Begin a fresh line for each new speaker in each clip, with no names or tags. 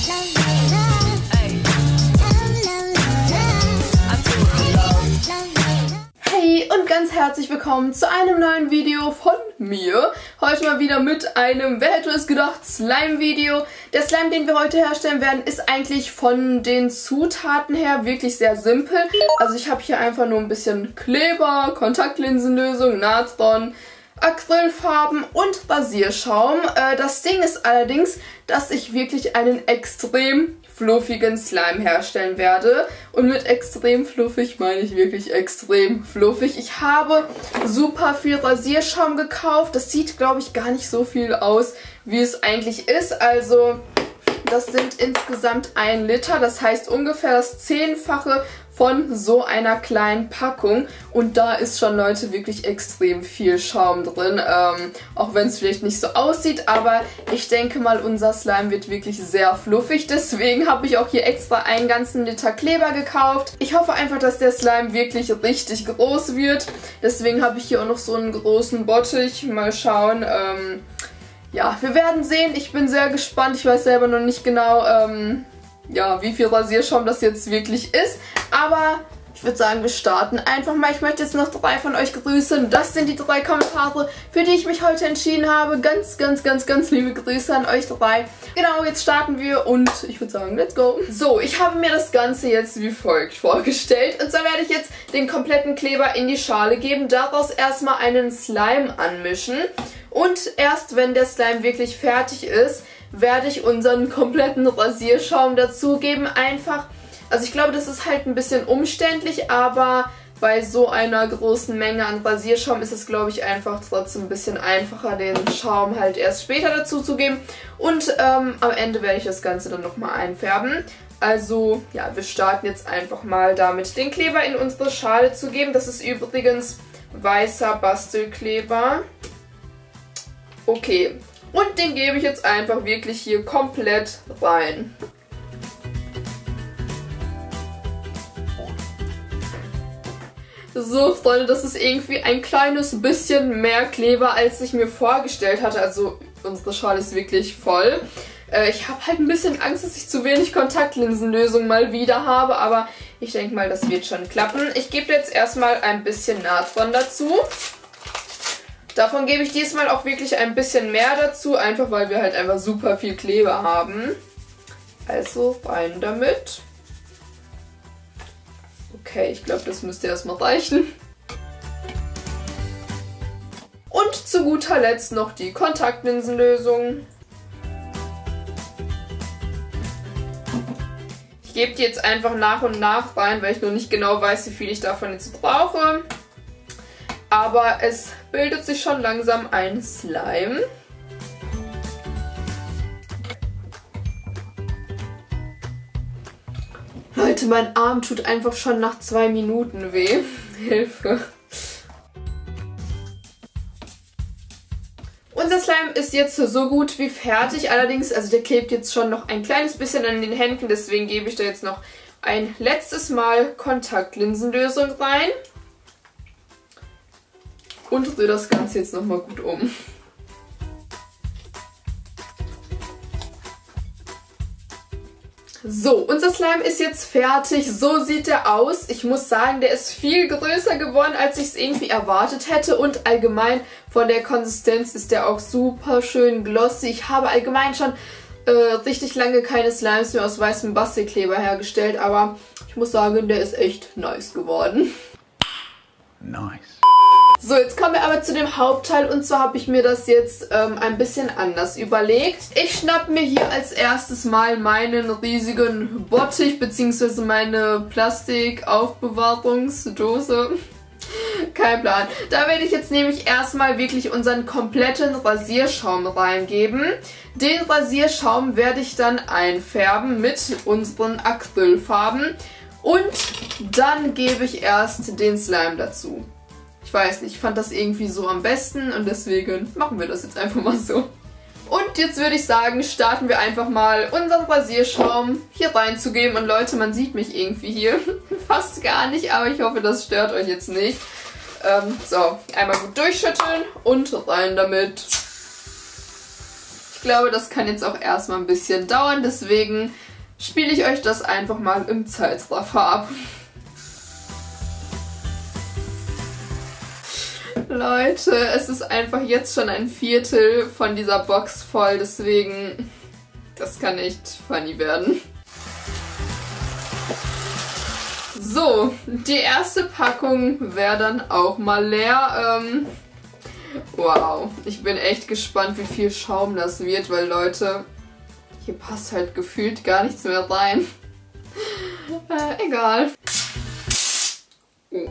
Hey und ganz herzlich willkommen zu einem neuen Video von mir. Heute mal wieder mit einem, wer hätte es gedacht, Slime-Video. Der Slime, den wir heute herstellen werden, ist eigentlich von den Zutaten her wirklich sehr simpel. Also ich habe hier einfach nur ein bisschen Kleber, Kontaktlinsenlösung, Natron, Acrylfarben und Rasierschaum. Das Ding ist allerdings, dass ich wirklich einen extrem fluffigen Slime herstellen werde. Und mit extrem fluffig meine ich wirklich extrem fluffig. Ich habe super viel Rasierschaum gekauft. Das sieht, glaube ich, gar nicht so viel aus, wie es eigentlich ist. Also das sind insgesamt 1 Liter. Das heißt ungefähr das 10-fache von so einer kleinen Packung. Und da ist schon, Leute, wirklich extrem viel Schaum drin. Auch wenn es vielleicht nicht so aussieht. Aber ich denke mal, unser Slime wird wirklich sehr fluffig. Deswegen habe ich auch hier extra einen ganzen Liter Kleber gekauft. Ich hoffe einfach, dass der Slime wirklich richtig groß wird. Deswegen habe ich hier auch noch so einen großen Bottich. Mal schauen. Ja, wir werden sehen. Ich bin sehr gespannt. Ich weiß selber noch nicht genau, ja, wie viel Rasierschaum das jetzt wirklich ist. Aber ich würde sagen, wir starten einfach mal. Ich möchte jetzt noch 3 von euch grüßen. Das sind die 3 Kommentare, für die ich mich heute entschieden habe. Ganz liebe Grüße an euch 3. Genau, jetzt starten wir und ich würde sagen, let's go. So, ich habe mir das Ganze jetzt wie folgt vorgestellt. Und zwar werde ich jetzt den kompletten Kleber in die Schale geben, daraus erstmal einen Slime anmischen. Und erst wenn der Slime wirklich fertig ist, werde ich unseren kompletten Rasierschaum dazugeben. Einfach, also ich glaube, das ist halt ein bisschen umständlich, aber bei so einer großen Menge an Rasierschaum ist es, glaube ich, einfach trotzdem ein bisschen einfacher, den Schaum halt erst später dazu zu geben. Und am Ende werde ich das Ganze dann nochmal einfärben. Also, ja, wir starten jetzt einfach mal damit, den Kleber in unsere Schale zu geben. Das ist übrigens weißer Bastelkleber. Okay. Und den gebe ich jetzt einfach wirklich hier komplett rein. So, Freunde, das ist irgendwie ein kleines bisschen mehr Kleber, als ich mir vorgestellt hatte. Also, unsere Schale ist wirklich voll. Ich habe halt ein bisschen Angst, dass ich zu wenig Kontaktlinsenlösung mal wieder habe. Aber ich denke mal, das wird schon klappen. Ich gebe jetzt erstmal ein bisschen Natron dazu. Davon gebe ich diesmal auch wirklich ein bisschen mehr dazu, einfach weil wir halt einfach super viel Kleber haben. Also rein damit. Okay, ich glaube, das müsste erstmal reichen. Und zu guter Letzt noch die Kontaktlinsenlösung. Ich gebe die jetzt einfach nach und nach rein, weil ich noch nicht genau weiß, wie viel ich davon jetzt brauche. Aber es bildet sich schon langsam ein Slime. Leute, mein Arm tut einfach schon nach 2 Minuten weh. Hilfe. Unser Slime ist jetzt so gut wie fertig. Allerdings, also der klebt jetzt schon noch ein kleines bisschen an den Händen. Deswegen gebe ich da jetzt noch ein letztes Mal Kontaktlinsenlösung rein. Und rühre das Ganze jetzt nochmal gut um. So, unser Slime ist jetzt fertig. So sieht er aus. Ich muss sagen, der ist viel größer geworden, als ich es irgendwie erwartet hätte. Und allgemein von der Konsistenz ist der auch super schön glossy. Ich habe allgemein schon richtig lange keine Slimes mehr aus weißem Bastelkleber hergestellt. Aber ich muss sagen, der ist echt nice geworden.
Nice.
So, jetzt kommen wir aber zu dem Hauptteil und zwar habe ich mir das jetzt ein bisschen anders überlegt. Ich schnappe mir hier als erstes mal meinen riesigen Bottich bzw. meine Plastikaufbewahrungsdose. Kein Plan. Da werde ich jetzt nämlich erstmal wirklich unseren kompletten Rasierschaum reingeben. Den Rasierschaum werde ich dann einfärben mit unseren Acrylfarben und dann gebe ich erst den Slime dazu. Ich weiß nicht, ich fand das irgendwie so am besten und deswegen machen wir das jetzt einfach mal so. Und jetzt würde ich sagen, starten wir einfach mal unseren Rasierschaum hier reinzugeben. Und Leute, man sieht mich irgendwie hier fast gar nicht, aber ich hoffe, das stört euch jetzt nicht. So, einmal gut durchschütteln und rein damit. Ich glaube, das kann jetzt auch erstmal ein bisschen dauern, deswegen spiele ich euch das einfach mal im Zeitraffer ab. Leute, es ist einfach jetzt schon ein Viertel von dieser Box voll, deswegen das kann echt funny werden. So, die erste Packung wäre dann auch mal leer. Wow, ich bin echt gespannt, wie viel Schaum das wird, weil Leute, hier passt halt gefühlt gar nichts mehr rein. Egal. Oh.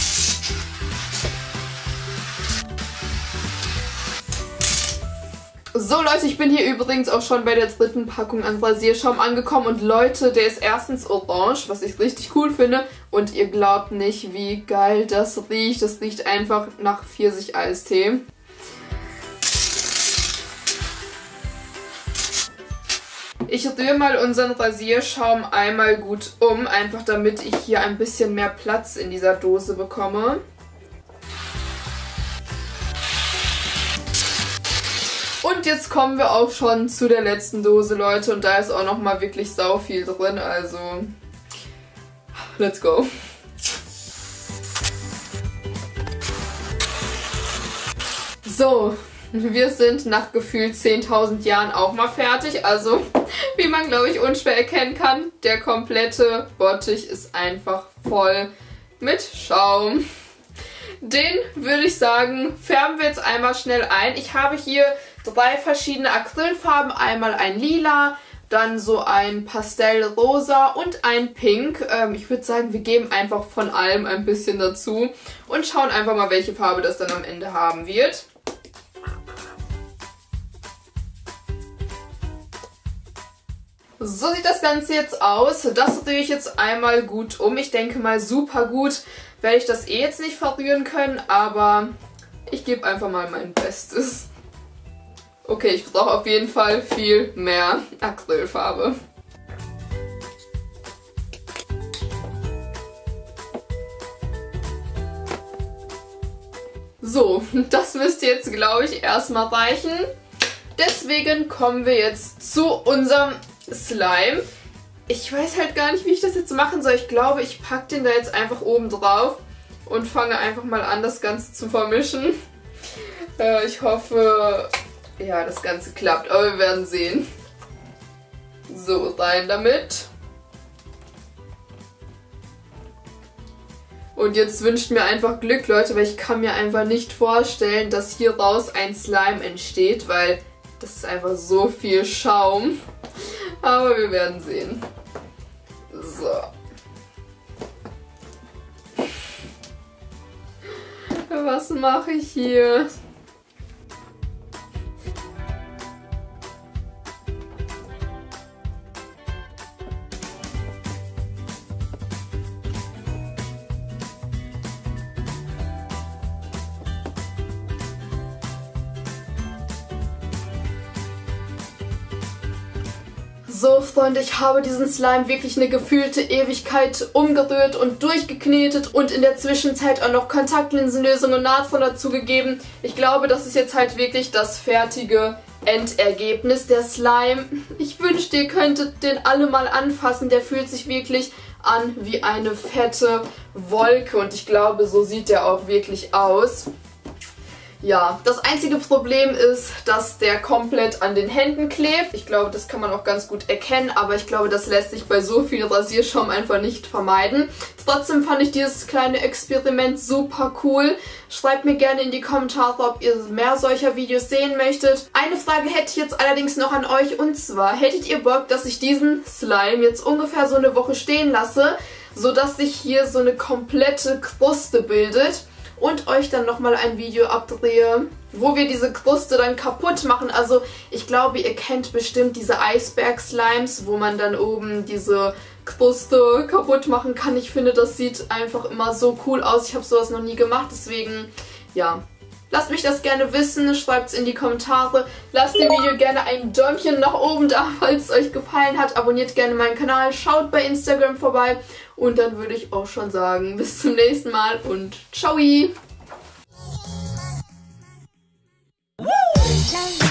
So Leute, ich bin hier übrigens auch schon bei der dritten Packung an Rasierschaum angekommen und Leute, der ist erstens orange, was ich richtig cool finde und ihr glaubt nicht, wie geil das riecht. Das riecht einfach nach Pfirsich-Eistee. Ich rühre mal unseren Rasierschaum einmal gut um, einfach damit ich hier ein bisschen mehr Platz in dieser Dose bekomme. Und jetzt kommen wir auch schon zu der letzten Dose, Leute. Und da ist auch nochmal wirklich sau viel drin. Also, let's go. So, wir sind nach gefühlt 10.000 Jahren auch mal fertig. Also, wie man, glaube ich, unschwer erkennen kann, der komplette Bottich ist einfach voll mit Schaum. Den würde ich sagen, färben wir jetzt einmal schnell ein. Ich habe hier 3 verschiedene Acrylfarben. Einmal ein Lila, dann so ein Pastellrosa und ein Pink. Ich würde sagen, wir geben einfach von allem ein bisschen dazu und schauen einfach mal, welche Farbe das dann am Ende haben wird. So sieht das Ganze jetzt aus. Das rühre ich jetzt einmal gut um. Ich denke mal, super gut werde ich das eh jetzt nicht verrühren können, aber ich gebe einfach mal mein Bestes. Okay, ich brauche auf jeden Fall viel mehr Acrylfarbe. So, das müsste jetzt, glaube ich, erstmal reichen. Deswegen kommen wir jetzt zu unserem Slime. Ich weiß halt gar nicht, wie ich das jetzt machen soll. Ich glaube, ich packe den da jetzt einfach oben drauf und fange einfach mal an, das Ganze zu vermischen. Ich hoffe, ja, das Ganze klappt, aber wir werden sehen. So, rein damit. Und jetzt wünscht mir einfach Glück, Leute, weil ich kann mir einfach nicht vorstellen, dass hier raus ein Slime entsteht, weil das ist einfach so viel Schaum. Aber wir werden sehen. So. Was mache ich hier? So, Freunde, ich habe diesen Slime wirklich eine gefühlte Ewigkeit umgerührt und durchgeknetet und in der Zwischenzeit auch noch Kontaktlinsenlösung und Natron dazugegeben. Ich glaube, das ist jetzt halt wirklich das fertige Endergebnis. Der Slime, ich wünschte, ihr könntet den alle mal anfassen. Der fühlt sich wirklich an wie eine fette Wolke und ich glaube, so sieht der auch wirklich aus. Ja, das einzige Problem ist, dass der komplett an den Händen klebt. Ich glaube, das kann man auch ganz gut erkennen, aber ich glaube, das lässt sich bei so viel Rasierschaum einfach nicht vermeiden. Trotzdem fand ich dieses kleine Experiment super cool. Schreibt mir gerne in die Kommentare, ob ihr mehr solcher Videos sehen möchtet. Eine Frage hätte ich jetzt allerdings noch an euch und zwar, hättet ihr Bock, dass ich diesen Slime jetzt ungefähr so eine Woche stehen lasse, sodass sich hier so eine komplette Kruste bildet? Und euch dann nochmal ein Video abdrehe, wo wir diese Kruste dann kaputt machen. Also ich glaube, ihr kennt bestimmt diese Eisberg-Slimes, wo man dann oben diese Kruste kaputt machen kann. Ich finde, das sieht einfach immer so cool aus. Ich habe sowas noch nie gemacht, deswegen, ja. Lasst mich das gerne wissen, schreibt es in die Kommentare. Lasst dem Video gerne ein Däumchen nach oben da, falls es euch gefallen hat. Abonniert gerne meinen Kanal, schaut bei Instagram vorbei. Und dann würde ich auch schon sagen, bis zum nächsten Mal und ciao!